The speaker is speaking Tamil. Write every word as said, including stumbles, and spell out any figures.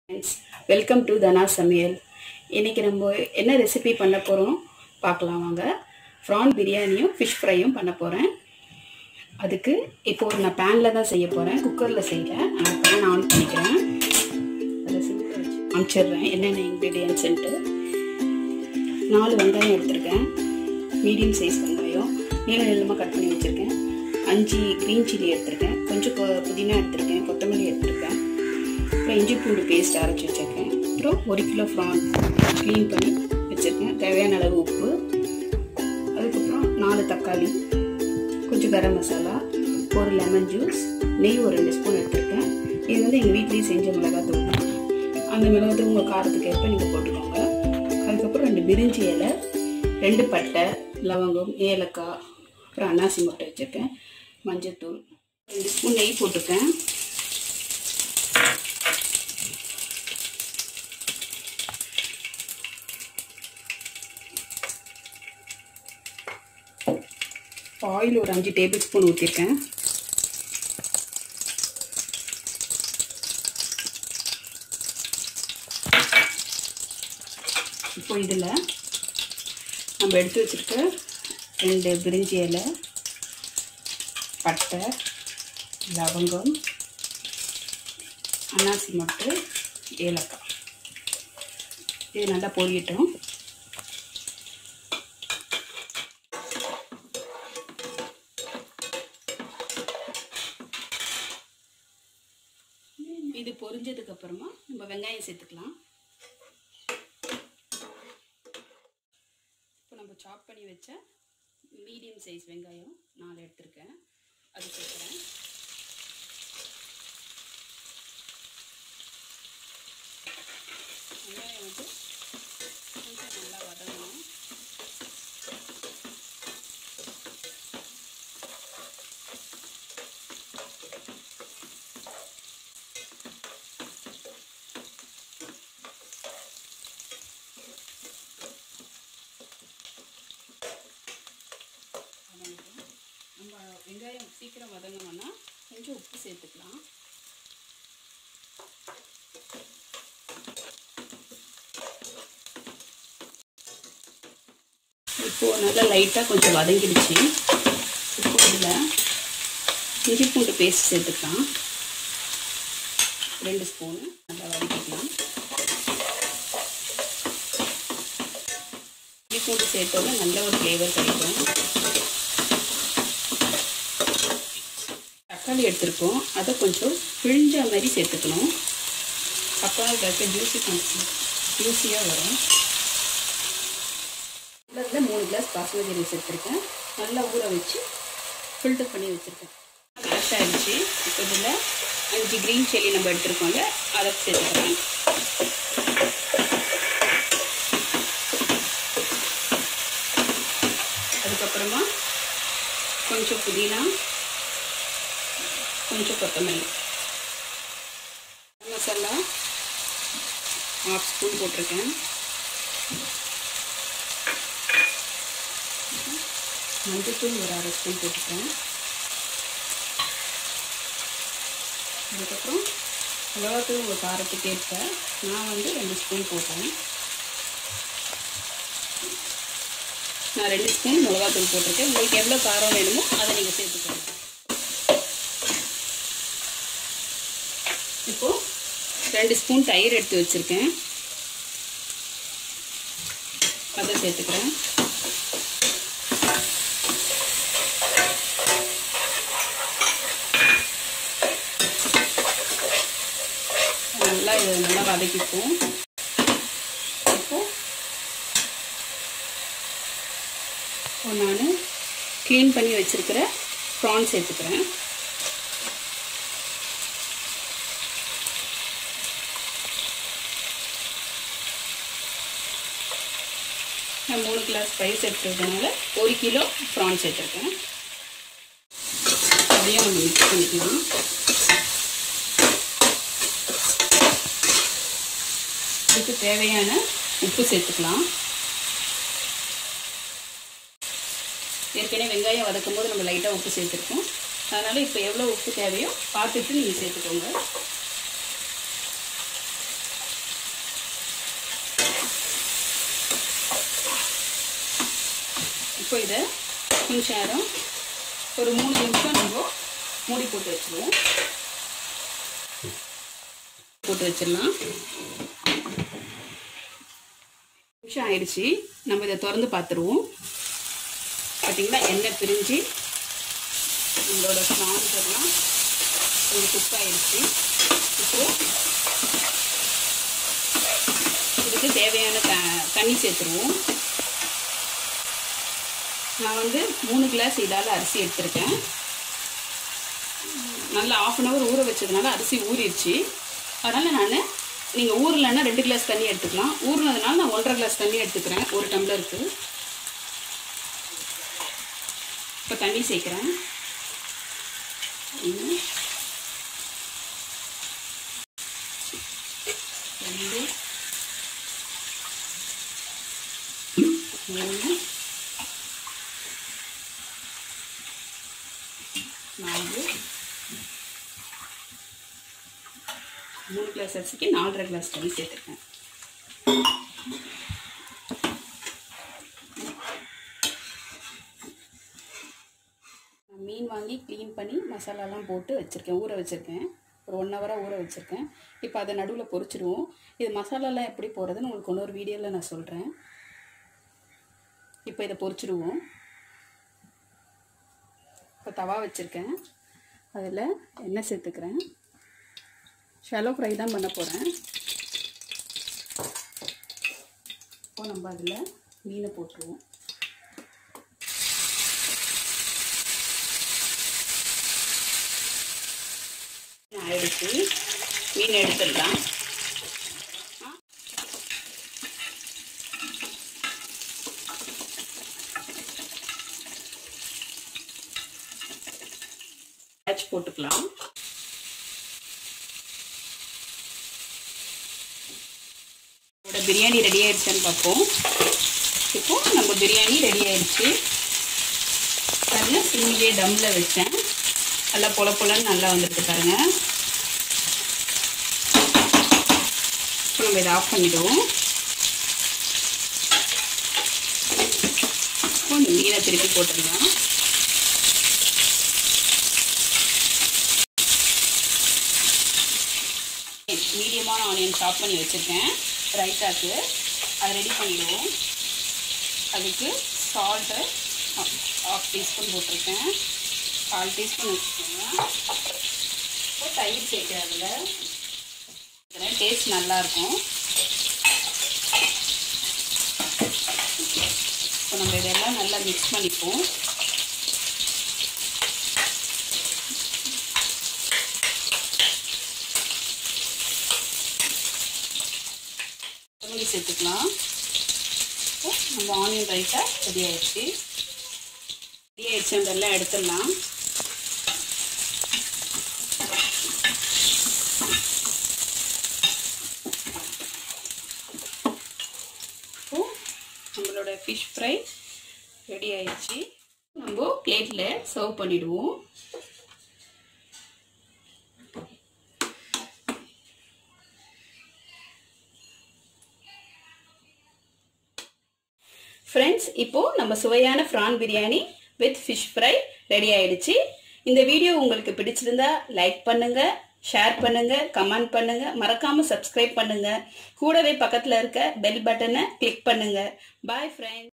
Friends, welcome to Dana Samayal. இன்னைக்கு நம்ம என்ன ரெசிபி பண்ண போறோம் பார்க்கலாம் வாங்க. prawn பிரியாணியும் fish ஃப்ரையும் பண்ண போறேன். அதுக்கு இப்போ நான் panல தான் செய்ய போறேன். குக்கர்ல செய்யல. நான் pan ஆன் பண்ணிக்கிறேன். அத சிம்ல வச்சு அம்ச்சிடுறேன். என்னென்ன ingredients ன்ட்டு நாலு வெங்காயம் எடுத்துர்க்கேன். மீடியம் சைஸ் வெங்காயம் நீள நீளமா கட் பண்ணி வச்சிருக்கேன். அஞ்சு green chilli எடுத்துர்க்கேன். கொஞ்சம் புதினா எடுத்துர்க்கேன். கொத்தமல்லி எடுத்துர்க்கேன். அப்புறம் இஞ்சி பூண்டு பேஸ்ட் அரைச்சி வச்சிருக்கேன். அப்புறம் ஒரு கிலோ ப்ரான் க்ளீன் பண்ணி வச்சுருக்கேன். தேவையான அளவு உப்பு, அதுக்கப்புறம் நாலு தக்காளி, கொஞ்சம் கரம் மசாலா, ஒரு லெமன் ஜூஸ், நெய் ஒரு ரெண்டு ஸ்பூன் எடுத்துருக்கேன். இது வந்து எங்கள் வீட்லேயே செஞ்ச மிளகாத்தூள் தான். அந்த மிளகாத்தூள் உங்கள் காரத்துக்கு ஏற்ப நீங்கள் போட்டுக்கோங்க. அதுக்கப்புறம் ரெண்டு பிரிஞ்சி இலை, ரெண்டு பட்டை, லவங்கம், ஏலக்காய், அப்புறம் அன்னாசி முட்டை வச்சுருக்கேன். மஞ்சத்தூள், ரெண்டு ஸ்பூன் நெய் போட்டிருக்கேன். ஆயில் ஒரு அஞ்சு டேபிள் ஸ்பூன் ஊற்றிருக்கேன். இப்போ இதில் நம்ம எடுத்து வச்சுருக்க ரெண்டு பிரிஞ்சி இலை, பட்டை, லவங்கம், அன்னாசி மொட்டு, ஏலக்காய் இது நல்லா பொரியட்டும். இது பொரிஞ்சதுக்கு அப்புறமா நம்ம வெங்காயம் சேர்த்துக்கலாம். இப்போ நம்ம சாப் பண்ணி வச்ச மீடியம் சைஸ் வெங்காயம் நாலு எடுத்துருக்கேன். அது சேர்க்குறேன். வெங்காயம் வந்து கொஞ்சம் நல்லா வதங்கணும். நம்ம வெங்காயம் சீக்கிரம் வதங்கணும்னா கொஞ்சம் உப்பு சேர்த்துக்கலாம். இப்போ நல்லா லைட்டாக கொஞ்சம் வதங்கிடுச்சு. இப்போ இதில் இஞ்சி பூண்டு பேஸ்ட் சேர்த்துக்கலாம். ரெண்டு ஸ்பூனு நல்லா வதக்கிக்கலாம். இஞ்சி பூண்டு சேர்த்தோன்னா நல்ல ஒரு ஃப்ளேவர் கிடைக்கும். தக்காளி எடுத்துருக்கோம். அதை கொஞ்சம் பிழிஞ்ச மாதிரி சேர்த்துக்கணும். அப்போ இருக்க ஜூஸி கொஞ்சம் ஜூஸியாக வரும். இதில் மூணு கிளாஸ் பாஸ்மதி ரைஸ் எடுத்துருக்கேன். நல்லா ஊற வச்சு ஃபில்டர் பண்ணி வச்சுருக்கேன். மேஷ் ஆகிடுச்சு. இப்போ இதில் அஞ்சு க்ரீன் சில்லி நம்ம எடுத்துருக்கோம்ல அதை சேர்த்துக்கிறேன். அதுக்கப்புறமா கொஞ்சம் புதினா, கொஞ்சம் கொத்தமல்லி, மசாலா ஹாஃப் ஸ்பூன் போட்டிருக்கேன். மஞ்சத்தூள் ஒரு அரை ஸ்பூன் போட்டிருக்கேன். அதுக்கப்புறம் மிளகாத்தூள் உங்கள் காரத்துக்கு ஏற்ப நான் வந்து ரெண்டு ஸ்பூன் போட்டேன். நான் ரெண்டு ஸ்பூன் மிளகாத்தூள் போட்டிருக்கேன். உங்களுக்கு எவ்வளோ காரம் வேணுமோ அதை நீங்கள் சேர்த்துக்கோங்க. இப்போது ரெண்டு ஸ்பூன் தயிர் எடுத்து வச்சுருக்கேன். அதை சேர்த்துக்கிறேன். நல்லா இதை நல்லா வதக்கிப்போம். இப்போது நான் க்ளீன் பண்ணி வச்சுருக்கிற ப்ரான் சேர்த்துக்கிறேன். நான் மூணு கிளாஸ் ரைஸ் எடுத்துக்கிறதுனால ஒரு கிலோ ப்ரான் சேர்த்துருக்கேன். அதையும் நம்ம மிக்ஸ் பண்ணிக்கலாம். இதுக்கு தேவையான உப்பு சேர்த்துக்கலாம். ஏற்கனவே வெங்காயம் வதக்கும் போது நம்ம லைட்டாக உப்பு சேர்த்துருக்கோம். அதனால் இப்போ எவ்வளோ உப்பு தேவையோ பார்த்துட்டு நீங்கள் சேர்த்துக்கோங்க. இப்போ இதை கொஞ்சம் நேரம் ஒரு மூணு நிமிஷம் நம்ம மூடி போட்டு வச்சுருவோம். போட்டு வச்சிடலாம். நிமிஷம் ஆயிடுச்சு. நம்ம இதை திறந்து பார்த்துருவோம். பார்த்தீங்களா, எண்ணெய் பிரிஞ்சு நம்மளோட ப்ரான்ஸ் எல்லாம் கொஞ்சம் குக் ஆயிடுச்சு. இப்போ இதுக்கு தேவையான த தண்ணி சேர்த்துருவோம். நான் வந்து மூணு கிளாஸ் இதால் அரிசி எடுத்திருக்கேன். நல்லா ஆஃப் அன் ஹவர் ஊற வச்சதுனால அரிசி ஊறிடுச்சு. அதனால் நான் நீங்கள் ஊறலைன்னா ரெண்டு கிளாஸ் தண்ணி எடுத்துக்கலாம். ஊறினதுனால நான் ஒன்றரை கிளாஸ் தண்ணி எடுத்துக்கிறேன் ஒரு டம்ளருக்கு. இப்போ தண்ணி சேர்க்குறேன். ஒன்று ரெண்டு மூணு நாலு மூணு கிளாஸ் அரிசிக்கு நாலரை கிளாஸ் தண்ணி சேர்த்துருக்கேன். மீன் வாங்கி க்ளீன் பண்ணி மசாலாலாம் போட்டு வச்சுருக்கேன், ஊற வச்சுருக்கேன். ஒரு ஒன் ஹவராக ஊற வச்சுருக்கேன். இப்போ அதை நடுவில் பொரிச்சிடுவோம். இது மசாலாலாம் எப்படி போடுறதுன்னு உங்களுக்கு இன்னொரு வீடியோவில் நான் சொல்கிறேன். இப்போ இதை பொரிச்சிடுவோம். இப்போ தவா வச்சுருக்கேன். அதில் எண்ணெய் சேர்த்துக்கிறேன். ஷாலோ ஃப்ரை தான் பண்ண போகிறேன். இப்போ நம்ம அதில் மீனை போட்டுருவோம். ஆயிடுச்சு. மீன் எடுத்துடலாம். பேட்ச் போட்டுக்கலாம். பிரியாணி ரெடி ஆயிடுச்சுன்னு பார்ப்போம். இப்போ நம்ம பிரியாணி ரெடி ஆயிடுச்சு. பாருங்க, சிம்மிலே தம்மில் வச்சேன். நல்லா பொல பொலன்னு நல்லா வந்துருக்கு பாருங்க. இப்போ நம்ம இதை ஆஃப் பண்ணிவிடுவோம். இப்போ மீனை திருப்பி போட்டுடலாம். மீடியமான ஆனியன் சாப் பண்ணி வச்சுருக்கேன் ரைத்தாக்கு. அதை ரெடி பண்ணிவிடுவோம். அதுக்கு சால்ட்டு ஹாஃப் டீஸ்பூன் போட்டிருக்கேன். கால் டீஸ்பூன் வச்சுக்கோங்க. இப்போ தயிர் சேர்க்குறேன். அதில் டேஸ்ட் நல்லாயிருக்கும். இப்போ நம்ம இதெல்லாம் நல்லா மிக்ஸ் பண்ணிப்போம். கொத்தமல்லி சேர்த்துக்கலாம். இப்போ நம்ம ஆனியன் ரைத்தா ரெடி ஆயிடுச்சு. ரெடி ஆயிடுச்சு. அதெல்லாம் எடுத்துடலாம். இப்போ நம்மளோட ஃபிஷ் ஃப்ரை ரெடி ஆயிடுச்சு. நம்ம பிளேட்டில் சர்வ் பண்ணிடுவோம். ஃப்ரெண்ட்ஸ், இப்போது நம்ம சுவையான prawn biryani with fish fry ready ஆயிடுச்சு. இந்த வீடியோ உங்களுக்கு பிடிச்சிருந்தா லைக் பண்ணுங்க, ஷேர் பண்ணுங்க, கமெண்ட் பண்ணுங்க, மறக்காம சப்ஸ்கிரைப் பண்ணுங்க. கூடவே பக்கத்தில் இருக்க பெல் பட்டனை கிளிக் பண்ணுங்க. Bye friends.